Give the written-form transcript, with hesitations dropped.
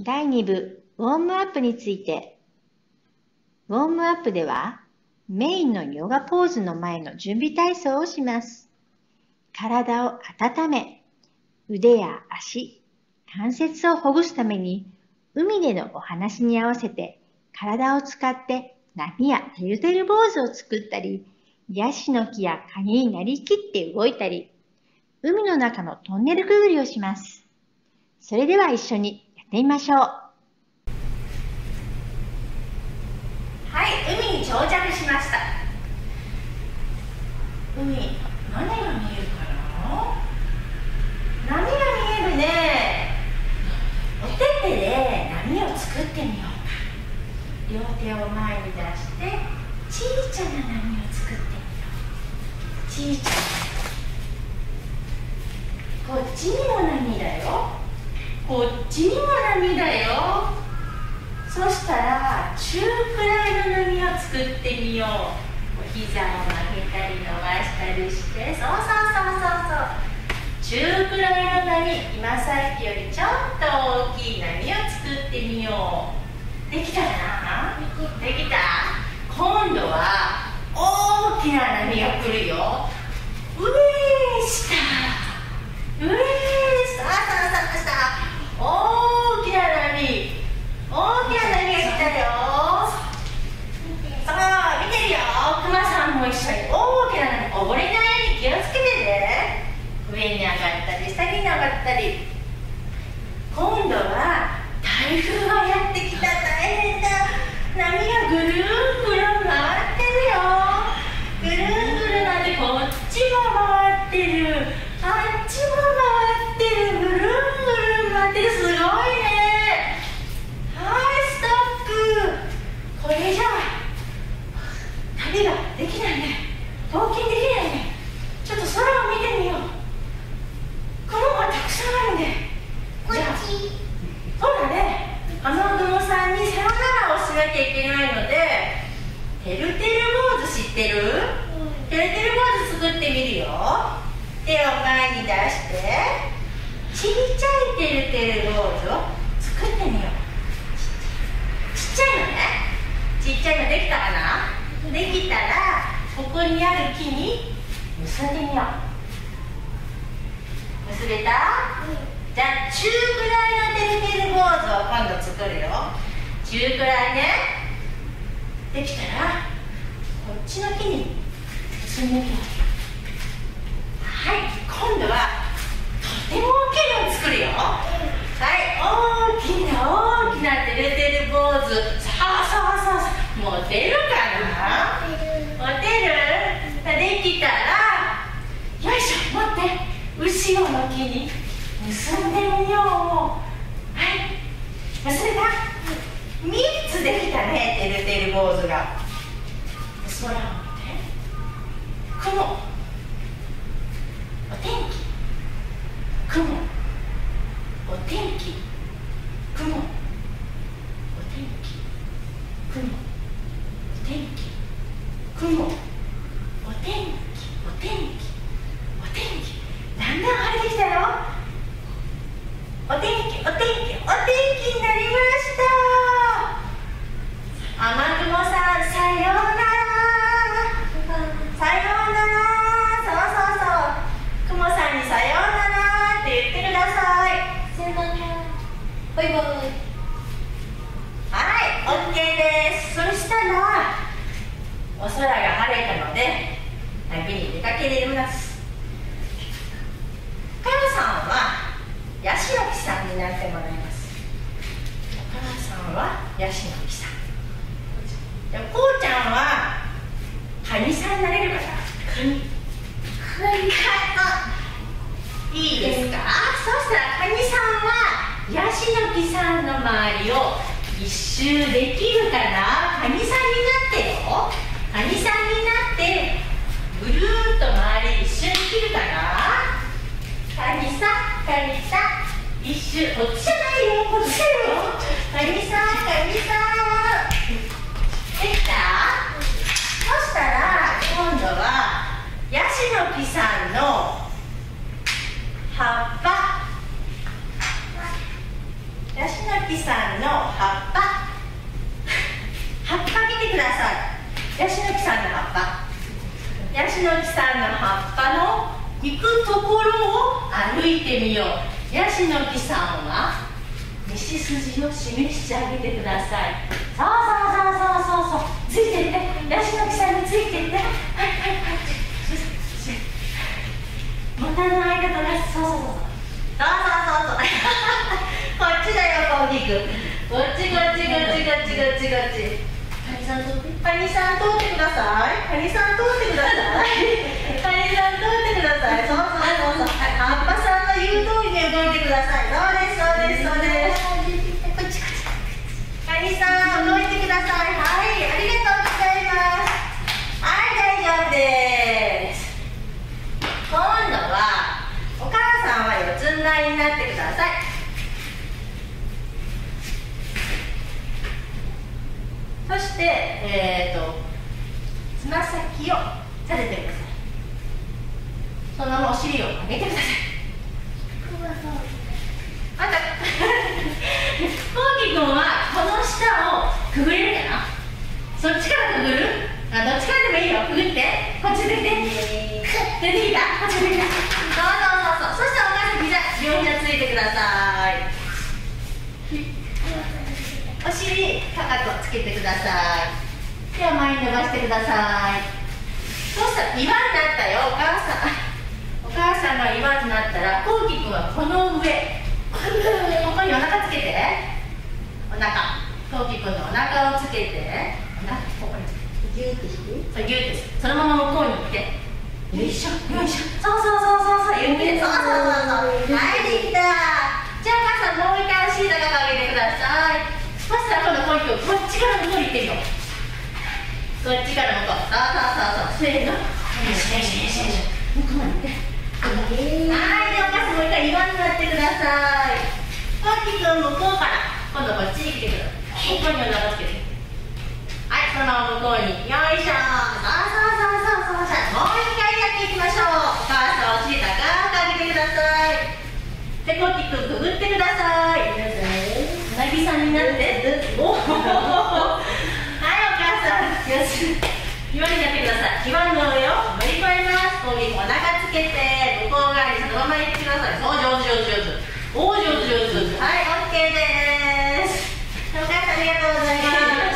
第2部ウォームアップについて。ウォームアップではメインのヨガポーズの前の準備体操をします。体を温め、腕や足、関節をほぐすために海でのお話に合わせて体を使って波やてるてる坊主を作ったり、ヤシの木やカニになりきって動いたり、海の中のトンネルくぐりをします。それでは一緒にやってみましょう。 はい、海に到着しました。海、何が見えるかな？波が見えるね。お手手で波を作ってみようか。両手を前に出して小さな波を作ってみよう。小さな、こっちにも波だよ、こっちにも波だよ。そしたら中くらいの波を作ってみよう。お膝を曲げたり伸ばしたりして、そう中くらいの波、今さっきよりちょっと大きい波を作ってみよう。できたかな？できた？今度は大きな波が来るよ。上下上下大きな波、大きな波が来たよ。さあ見てるよ、クマさんも一緒に大きな波、溺れないように気をつけてね。上に上がったり下に上がったり。今度は台風がやってきた。大変だ。波がぐるんぐるん回ってるよ。ぐるんぐるんなんて、こっちも回ってる、あっちも回ってる、ぐるんぐるん回ってる。すごいね。はい、ストップ。これじゃ旅ができないね。冒険できないね。ちょっと空を見てみよう。雲がたくさんあるね。じゃあそうだね、雨雲さんにさよならをしなきゃいけないので、てるてる坊主知ってる？てるてる坊主作ってみるよ。手を前に出してちっちゃいてるてる坊主を作ってみよう。ちっちゃいのね。ちっちゃいのできたかな？できたらここにある木に結んでみよう。結べた？じゃあ中くらいのてるてる坊主を今度作るよ。中くらいね。できたらこっちの木に結んでみよう。はい、今度はとても大きいのを作るよ。はい、大きなてるてる坊主。そう持てるかな？持てる？できたらよいしょ、持って後ろの木に結んでみよう。はい、結べた？3つできたね、てるてる坊主が。空を見て、雲、お天気、雲、お天気、雲、お天気、雲、お天気、雲、お天気、お天気、お天気。だんだん晴れてきたよ。お天気、お天気、お天気になりました。雨雲さん、さようなら。さようなら。雲さんにさようならって言ってください。 さようなら。バイバイ。 はい、OK です。そしたらお空が晴れたので旅に出かけれます。お母さんはヤシの木さんになってもらいます。お母さんはヤシの木さんで、こうちゃんはカニさんになれるかな？カニ。いいですか？そしたらカニさんはヤシの木さんの周りを一周できるかな？カニさんになってよ。カニさんになってぐるーっと周り一周できるかな？カニさん、カニさん、一周。こっちじゃないよ、こっちだよ。カニさん、カニさん。できた？そしたら今度はヤシの木さんの葉っぱ、ヤシのの木さんの葉っぱ見てください。ヤシの木さんの葉っぱ、ヤシの木さんの葉っぱの行くところを歩いてみよう。ヤシの木さんは道筋を示してあげてください。そうそうそうそうそうそう、ついてって、ヤシの木さんについてって、はいはいはい、ボタンの間とね、そうそうそうそうそうこっちだよ、コウキくん、こっちこっちこっちこっちこっちこっち。カニさん通って、カニさん通ってください。カニさん通ってください。カニさん通ってください。そうそうそうそう。葉っぱさんの言う通りに動いてください。そうですそうですそうです。こっちこっち。カニさん動いてください。はい、ありがとうございます。はい、大丈夫です。今度はお母さんは四つん這いになってください。そしてつま先を立ててください。そのままお尻を上げてください。またコウキくんはこの下をくぐれるかな。そっちからくぐる、どっちからでもいいよ。くぐって、こっち出て出てきた、こっち出てきた。そうそうそうそう。そしたらお母さん両膝ついてください。お尻かかとつけてください。手を前に伸ばしてください。そうしたら岩になったよ。お母さんが岩になったら、コウキくんはこの上、ここにお腹つけて、お腹、コウキくんのお腹をつけて、ここにギューってして、そうギューってして、そのまま向こうに行って、よいしょよいしょ、そうゆっくり、そうはい、できた。じゃあお母さんもう一回お尻高く上げてください。そしたら今度コウキくんこっちから向こうに行ってみよう。こっちから向こう、そうせーの、よしよしよしよし、向こうに行って、はい、でお母さんもう一回岩になってください。コウキくん向こうから今度こっちに来てください。ここにお腹つけて、はい、そのまま向こうに、よいしょ、そうもう一回やっていきましょう。お母さんお尻高く上げてください。で、コウキくんくぐってください。うなぎさんになっておはい、お母さんよし、岩になってください。岩の上を乗り越えます。コウキくんお腹つけて向こう側にそのまま行ってください。そう、上手はい、 OK です。お母さんありがとうございます。